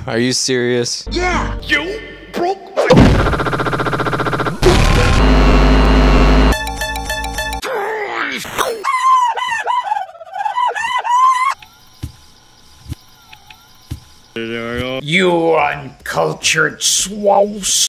Are you serious? Yeah! You broke my... You uncultured swose!